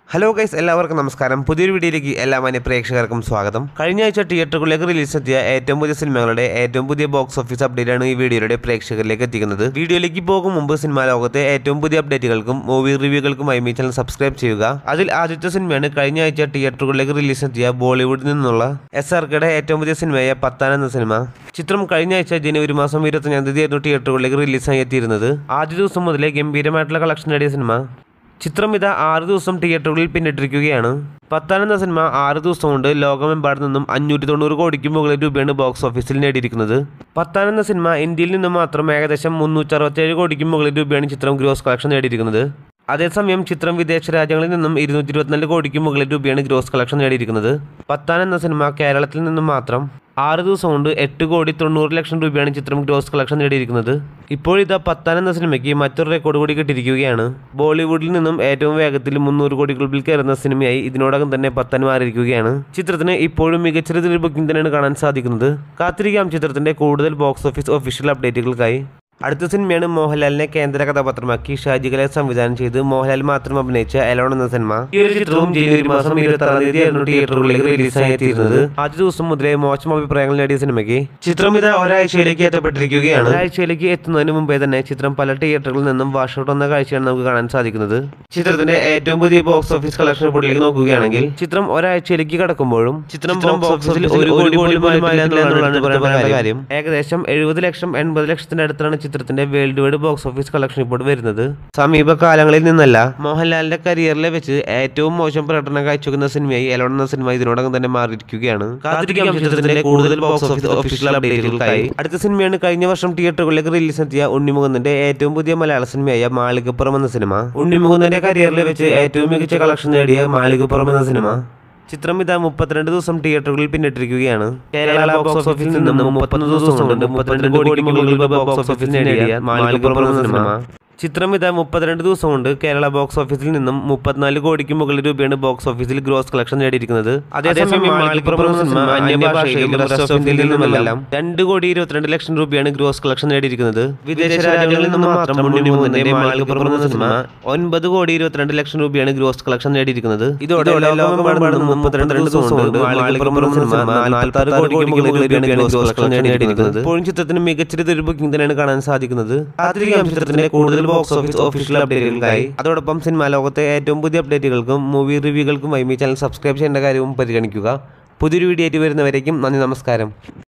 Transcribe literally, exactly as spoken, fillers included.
Hello guys, എല്ലാവർക്കും നമസ്കാരം. പുതിയൊരു വീഡിയോയിലേക്ക് എല്ലാ മാന്യ പ്രേക്ഷകർക്കും സ്വാഗതം. കഴിഞ്ഞ ആഴ്ച തിയേറ്ററുകളിലേക്ക് റിലീസെത്തിയ ഏറ്റവും പുതിയ സിനിമകളുടെ ഏറ്റവും പുതിയ ബോക്സ് ഓഫീസ് അപ്ഡേറ്റ് ആണ് ഈ വീഡിയോയുടെ പ്രേക്ഷകരിലേക്ക് എത്തിക്കുന്നത്. വീഡിയോയിലേക്ക് പോകും മുമ്പ് സിനിമാ ലോകത്തെ ഏറ്റവും പുതിയ അപ്ഡേറ്റുകൾക്കും മൂവി റിവ്യൂകൾക്കുമായി ഈ ചാനൽ സബ്സ്ക്രൈബ് ചെയ്യുക. അതിൽ ആദ്യത്തെ സിനിമയാണ് കഴിഞ്ഞ ആഴ്ച തിയേറ്ററുകളിലേക്ക് റിലീസെത്തിയ ബോളിവുഡിൽ നിന്നുള്ള എസ് ആർ കെയുടെ ഏറ്റവും പുതിയ സിനിമയായ പത്താൻ എന്ന സിനിമ. ചിത്രം കഴിഞ്ഞ ആഴ്ച ജനുവരി മാസം ഇരുപത്തഞ്ചാം തീയതി ആയിരുന്നു തിയേറ്ററുകളിലേക്ക് റിലീസായി എത്തിയിരുന്നത്. ആദ്യ ദിവസം മുതലേ ഗംഭീരമായിട്ടുള്ള കളക്ഷൻ നേടിയ സിനിമ. ചിത്രം ഇതാ ആറ് ദിവസം തിയേറ്ററുകളിൽ പിന്നിട്ടിരിക്കുകയാണ്. പത്താൻ എന്ന സിനിമ ആറ് ദിവസം കൊണ്ട് ലോകമെമ്പാടും നിന്നും അഞ്ഞൂറ്റി തൊണ്ണൂറ് കോടിക്ക് മുകളിൽ രൂപയാണ് ബോക്സ് ഓഫീസിൽ നേടിയിരിക്കുന്നത്. പത്താൻ എന്ന സിനിമ ഇന്ത്യയിൽ നിന്ന് മാത്രം ഏകദേശം മുന്നൂറ്റി അറുപത്തേഴ് കോടിക്ക് മുകളിൽ രൂപയാണ് ചിത്രം ഗ്രോസ് കളക്ഷൻ നേടിയിരിക്കുന്നത്. അതേസമയം ചിത്രം വിദേശ രാജ്യങ്ങളിൽ നിന്നും ഇരുന്നൂറ്റി ഇരുപത്തിനാല് കോടിക്ക് മുകളിൽ രൂപയാണ് ഗ്രോസ് കളക്ഷൻ നേടിയിരിക്കുന്നത്. പത്താൻ എന്ന സിനിമ കേരളത്തിൽ നിന്നും മാത്രം ആറ് ദിവസം കൊണ്ട് എട്ട് കോടി തൊണ്ണൂറ് ലക്ഷം രൂപയാണ് ചിത്രം ഗ്രോസ് കളക്ഷൻ നേടിയിരിക്കുന്നത്. ഇപ്പോഴിതാ പത്താൻ എന്ന സിനിമയ്ക്ക് മറ്റൊരു റെക്കോർഡ് കൂടി കിട്ടിയിരിക്കുകയാണ്. ബോളിവുഡിൽ നിന്നും ഏറ്റവും വേഗത്തിൽ മുന്നൂറ് കോടി ക്ലബിൽ കയറുന്ന സിനിമയായി ഇതിനോടകം തന്നെ പത്താൻ മാറിയിരിക്കുകയാണ്. ചിത്രത്തിന് ഇപ്പോഴും മികച്ച രീതിയിൽ ബുക്കിംഗ് തന്നെയാണ് കാണാൻ സാധിക്കുന്നത്. കാത്തിരിക്കാം ചിത്രത്തിന്റെ കൂടുതൽ ബോക്സ് ഓഫീസ് ഒഫീഷ്യൽ അപ്ഡേറ്റുകൾക്കായി. അടുത്ത സിനിമയാണ് മോഹൻലാലിനെ കേന്ദ്ര കഥാപാത്രമാക്കി ഷാജി കലയെ സംവിധാനം ചെയ്ത് മോഹൻലാൽ മാത്രം അഭിനയിച്ച എലോൺ എന്ന സിനിമ. ഈ ഒരു ചിത്രവും ജനുവരി മാസം ഇരുപത്തി ആറാം തീയതി ആയിരുന്നു തിയേറ്ററുകളിലേക്ക് റിലീസായി എത്തിയിരുന്നത്. ആദ്യ ദിവസം മുതലേ മോശം അഭിപ്രായങ്ങൾ നേടിയ സിനിമയ്ക്ക് ചിത്രം ഇത് ഒരാഴ്ചയിലേക്ക് എത്തപ്പെട്ടിരിക്കുകയാണ്. ഒരാഴ്ചയിലേക്ക് എത്തുന്നതിന് മുമ്പേ തന്നെ ചിത്രം പല തിയേറ്ററുകളിൽ നിന്നും വാഷ് ഔട്ട് വന്ന കാഴ്ചയാണ് നമുക്ക് കാണാൻ സാധിക്കുന്നത്. ചിത്രത്തിന്റെ ഏറ്റവും പുതിയ ബോക്സ് ഓഫീസ് കളക്ഷൻ റിപ്പോർട്ടിലേക്ക് നോക്കുകയാണെങ്കിൽ ചിത്രം ഒരാഴ്ചയിലേക്ക് കടക്കുമ്പോഴും ചിത്രം ബോക്സ് ഓഫീസിൽ ഒരു കോടി പോലും കാര്യം. ഏകദേശം എഴുപത് ലക്ഷം എൺപത് ലക്ഷത്തിന്റെ അടുത്താണ് ചിത്രത്തിന്റെ world wide box office collection report വരുന്നത്. സമീപകാലങ്ങളിൽ നിന്നല്ല, മോഹൻലാലിന്റെ കരിയറിലെ വെച്ച് ഏറ്റവും മോശം പ്രകടനം കാഴ്ചവെക്കുന്ന സിനിമയായി എലോൺ എന്ന സിനിമ ഇതിനോടകം തന്നെ മാറിയിരിക്കുകയാണ്. കാത്തിരിക്കാം ചിത്രത്തിന്റെ കൂടുതൽ ബോക്സ് ഓഫീസ് ഒഫീഷ്യൽ അപ്ഡേറ്റുകൾക്കായി. അടുത്ത സിനിമയാണ് കഴിഞ്ഞ വർഷം തിയേറ്ററുകളിലേക്ക് റിലീസെത്തിയ ഉണ്ണിമുകുന്ദന്റെ ഏറ്റവും പുതിയ മലയാള സിനിമയായ മാളികപ്പുറം എന്ന സിനിമ. ഉണ്ണിമുകുന്ദന്റെ കരിയറിലെ വെച്ച് ഏറ്റവും മികച്ച കളക്ഷൻ നേടിയ മാളികപ്പുറം എന്ന സിനിമ. ചിത്രം ഇതാ മുപ്പത്തിരണ്ട് ദിവസം തിയേറ്ററുകളിൽ പിന്നിട്ടിരിക്കുകയാണ്. കേരള ബോക്സ് ഓഫീസിൽ നിന്നും മുപ്പത്തൊന്ന് ദിവസം കൊണ്ട് മുപ്പത്തിരണ്ട് കോടി മുകളിൽ ബോക്സ് ഓഫീസിൽ നേടിയ മാളികപ്പുറം എന്ന സിനിമ. ചിത്രം ഇതാ മുപ്പത്തിരണ്ട് ദിവസം കൊണ്ട് കേരള ബോക്സ് ഓഫീസിൽ നിന്നും മുപ്പത്തിനാല് കോടിക്ക് മുകളിൽ രൂപയാണ് ബോക്സ് ഓഫീസിൽ ഗ്രോസ് കളക്ഷൻ നേടിയിരിക്കുന്നത്. അതേസമയം രണ്ട് കോടി ഇരുപത്തിരണ്ട് ലക്ഷം രൂപയാണ് ഗ്രോസ് കളക്ഷൻ നേടിയിരിക്കുന്നത്. വിദേശ രാജ്യങ്ങളിൽ നിന്നും മാത്രം മാളികപ്പുറം എന്ന സിനിമ ഒൻപത് കോടി ഇരുപത്തിരണ്ട് ലക്ഷം രൂപയാണ് ഗ്രോസ് കളക്ഷൻ നേടിയിരിക്കുന്നത്. ഇതോടെ ലോകമെമ്പാടും മുപ്പത്തിരണ്ട് ദിവസം കൊണ്ട് മാളികപ്പുറം സിനിമ നാൽപ്പത്തി ആറ് കോടിക്ക് മുകളിൽ ഗ്രോസ് കളക്ഷൻ നേടിയിരിക്കുന്നത്. ഇപ്പോഴും ചിത്രത്തിന് മികച്ച രീതിയിൽ ബുക്കിംഗ് തന്നെയാണ് കാണാൻ സാധിക്കുന്നത്. ചിത്രത്തിന്റെ കൂടുതൽ ബോക്സ് ഓഫീസ് ഒഫീഷ്യൽ അപ്ഡേറ്റുകൾക്കായി. അതോടൊപ്പം സിനിമാ ലോകത്തെ ഏറ്റവും പുതിയ അപ്ഡേറ്റുകൾക്കും മൂവി റിവ്യൂകൾക്കുമായി ഈ ചാനൽ സബ്സ്ക്രൈബ് ചെയ്യേണ്ട കാര്യവും പരിഗണിക്കുക. പുതിയൊരു വീഡിയോ ആയിട്ട് വരുന്നവരേക്കും നന്ദി, നമസ്കാരം.